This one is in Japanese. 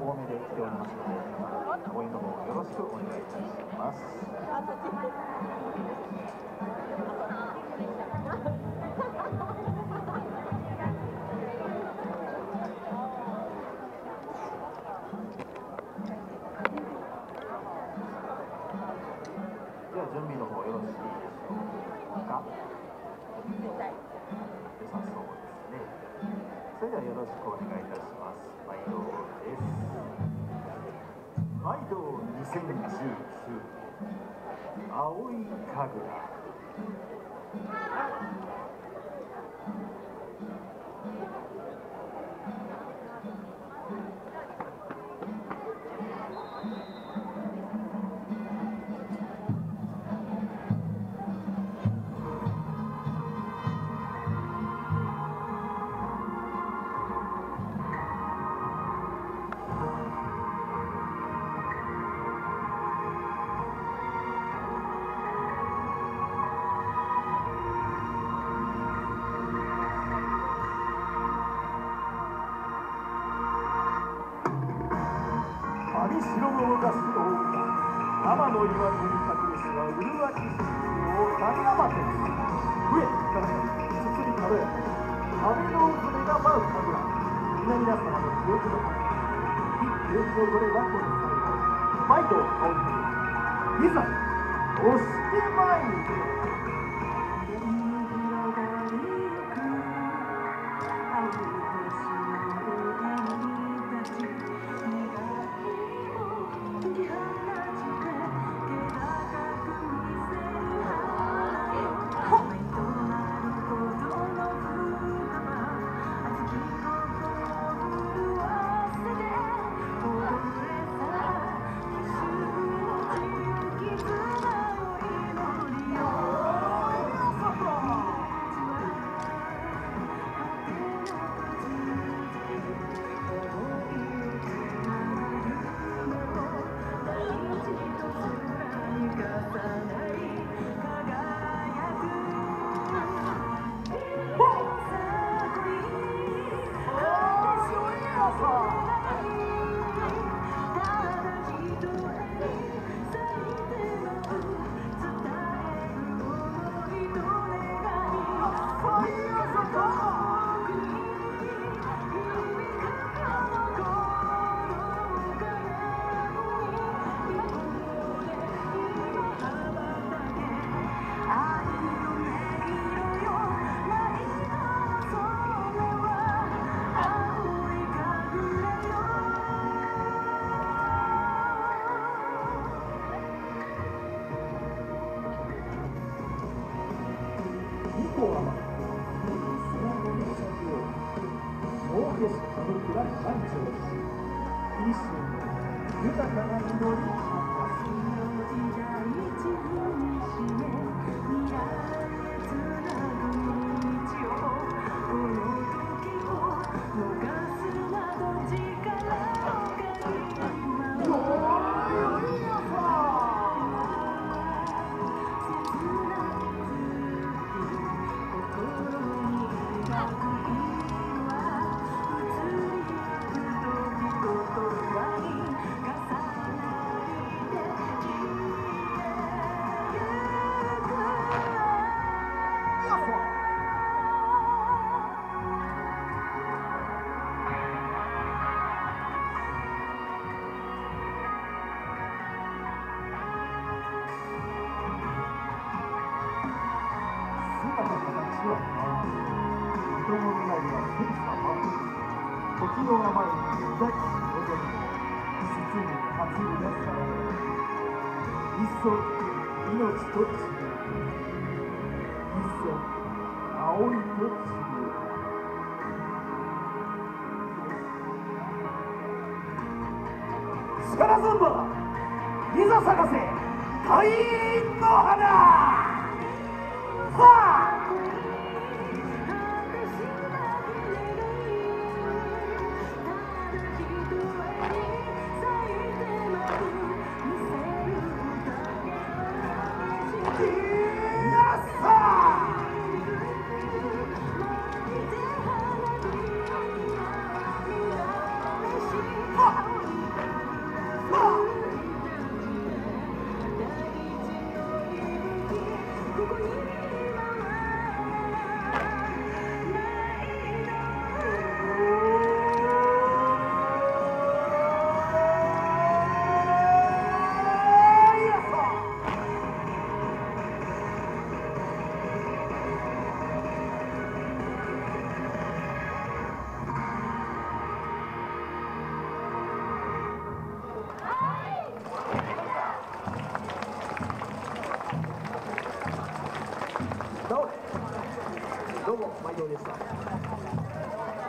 多めで来ておりますので、応援の方よろしくお願いいたします。では準備の方よろしいでしょうか。良さそうですね。それではよろしくお願いいたします。毎度です。毎度2019青い神楽。城のガスと天の岩戸に隠れしは麗しきを谷山天上から包み軽やか旅の渦が舞う神楽皆々様の記憶の神非記憶のどれがこにされた毎度青い神いざ押してまいれ。豊かな祈時の名前に抱き望み包む初皆さんいっそ命と地球いっそ青いと地球力ずんばいざ咲かせ大輪の花さあどうもマリオでした。